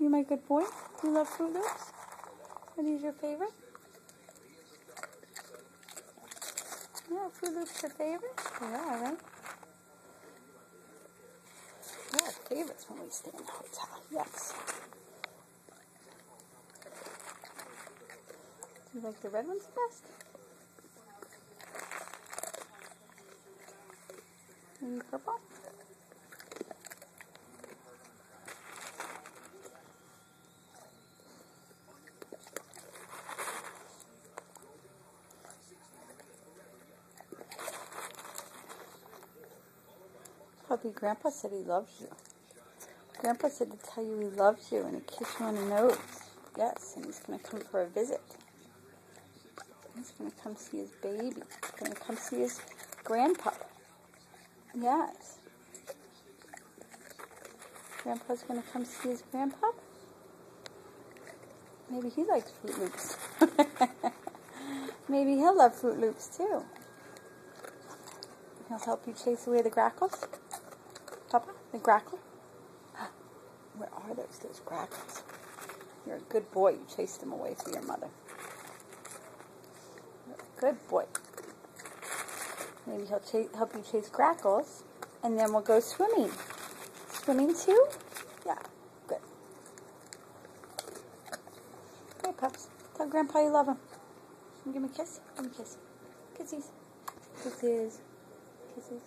You my good boy? You love Fruit Loops? Are these your favorite? Yeah, Fruit Loops your favorite? They are, right? Yeah, favorites when we stay in the hotel. Yes. Do you like the red ones best? Maybe purple? Puppy, Grandpa said he loves you. Grandpa said to tell you he loves you and to kiss you on the nose. Yes, and he's going to come for a visit. He's going to come see his baby. He's going to come see his grandpa. Yes. Grandpa's going to come see his grandpa. Maybe he likes Fruit Loops. Maybe he'll love Fruit Loops too. He'll help you chase away the grackles. Papa, the grackle? Where are those grackles? You're a good boy. You chased them away for your mother. You're a good boy. Maybe he'll help you chase grackles, and then we'll go swimming. Swimming too? Yeah, good. Hey, pups. Tell Grandpa you love him. Give me a kiss. Give me a kiss. Kissies. Kisses. Kisses.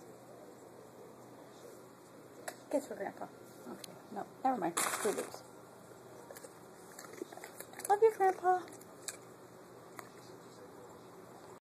Kiss for Grandpa. Okay. No, never mind. Fruit Loops. Love you, Grandpa.